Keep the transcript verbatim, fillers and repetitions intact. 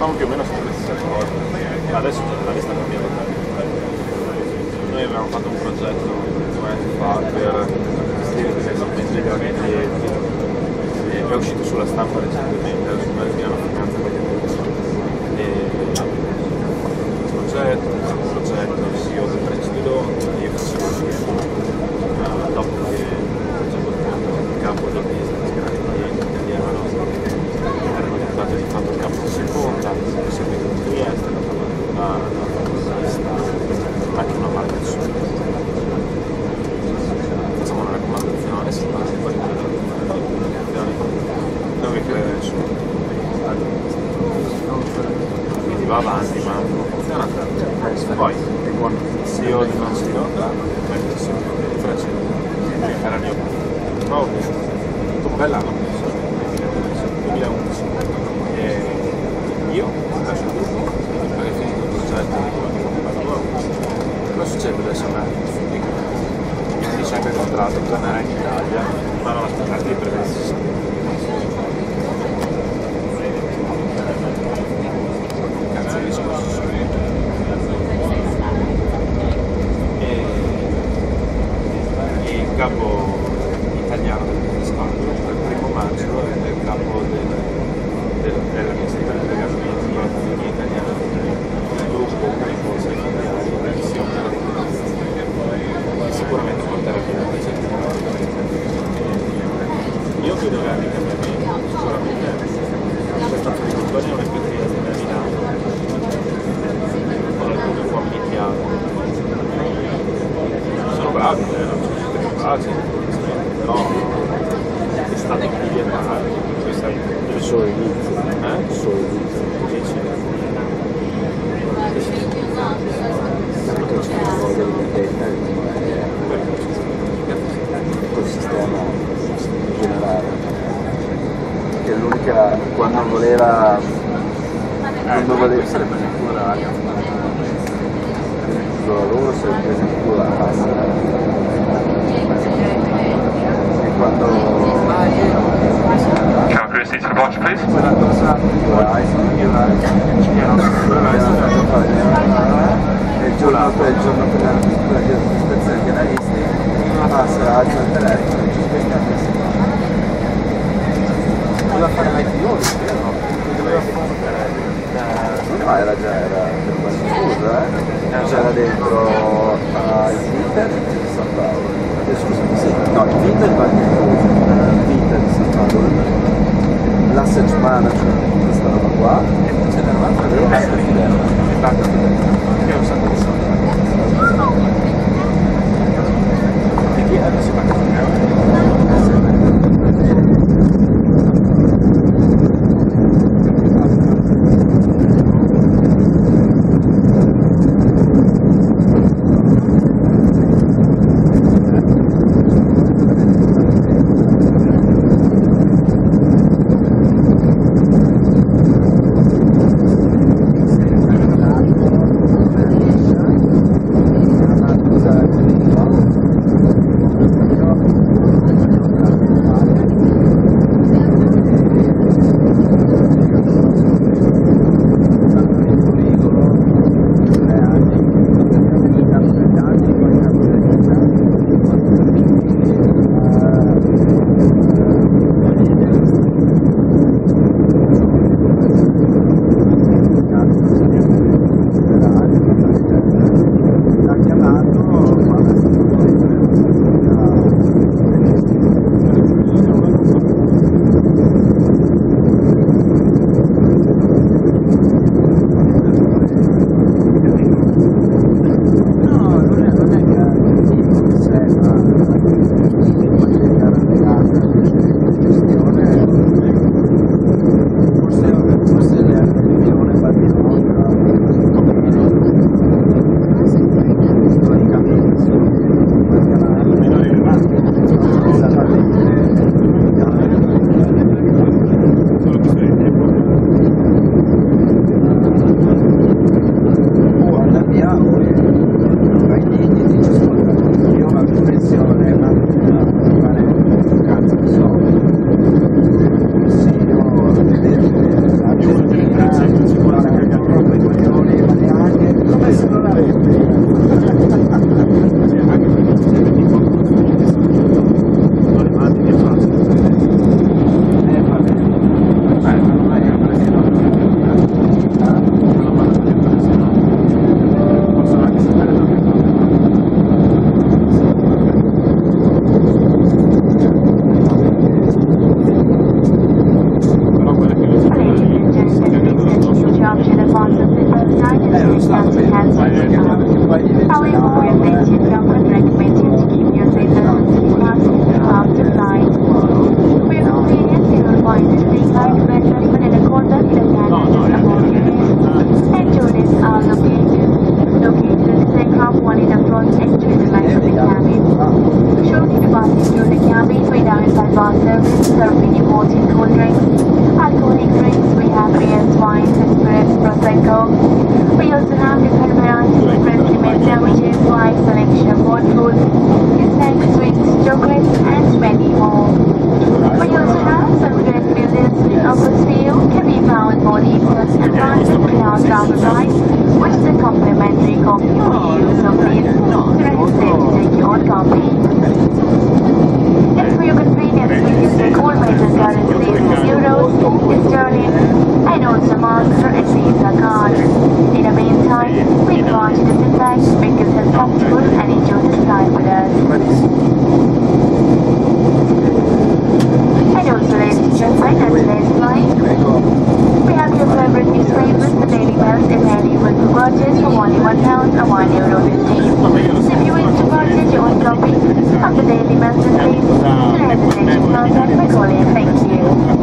facciamo più o meno sempre le stesse cose. Adesso la lista è cambiata tanto. Noi abbiamo fatto un progetto due anni fa per gestire essenzialmente i grandi clienti e è uscito sulla stampa recentemente, adesso come piano finanza e il progetto, il progetto, il C E O del prezzo di Londra, io facevo uh, dopo che facevo il capo del business grandi clienti italiano, ero diventato di fatto il capo di seconda, ho seguito il cliente, ho fatto una lista, anche una marca di suo. Facciamo una raccomandazione, si fa poi quelle raccomandazioni dove credere su. Quindi va avanti ma non funziona tanto. Poi con il C E O di non si nota, mette su trecento, era il mio nuovo business, un bell'anno duemilaundici. E io lascio il gruppo, perché è finito il progetto di cosa succede adesso a me? Mi dice anche il contratto, tornerai in Italia, ma non aspettarti di prendere cazzo di discorso e il capo italiano del risparmio il primo maggio è il capo del, del, della mia sezione del gabinetto italiano del gruppo primo secondario del C E O della e sicuramente porterà più da io vedo grandi cambiamenti sicuramente questa produttori è un'esperienza di Milano con alcune forme chiave sono bravi, eh, non sono tutti capaci però è stato più vietare questa è solo inizio eh? solo inizio dici perché c'è una cosa di vendetta col sistema generale che è l'unica quando voleva quando voleva se le prese in cura loro se le prese in cura la passa e quando Can I proceed to the box, please? quella cosa e il giorno per il giorno per l'ispezione degli analisti passa alza il telefono e ci spiega doveva fare l'I P O, doveva fare non ma era già era scusa eh c'era dentro il Vita di San Paolo adesso sì no il Vita il Vita di San Paolo l'asset management questa roba qua e poi c'è l'altra che è Fidel e tanto che è un sacco di soldi e chi adesso va a However, we attention government recommends you to keep your seatbelt mask throughout the flight. For your convenience, you will find the seat-height adjustment in a corner in the cabin above your head. And toilets are located located in the takeoff one in the front and two in the back of the cabin. Shortly departing through the cabin, we dine by bar service, serving you hot and cold drinks, alcoholic drinks. We have beers, wines, and spirits, prosecco. We also have different varieties of freshly made sandwiches, wide selection of hot food, snacks, sweets, chocolates, and many more. We also have some great buildings with offers for you can be found more details and prices in our travel guide, which is a complimentary copy for you, so please don't hesitate to take your copy. And for your convenience, we use the core major currencies in euros, sterling, and also Master and Visa cards. In the meantime, we invite you to sit back, make yourself comfortable, and enjoy this flight with us. And also, ladies and gentlemen, at today's flight, we have your favorite newspapers, the Daily Mail, if any will be purchased for only one pound or one euro fifteen. If you wish to purchase your own copy of the Daily Mail, please don't hesitate to contact my colleague. Thank you.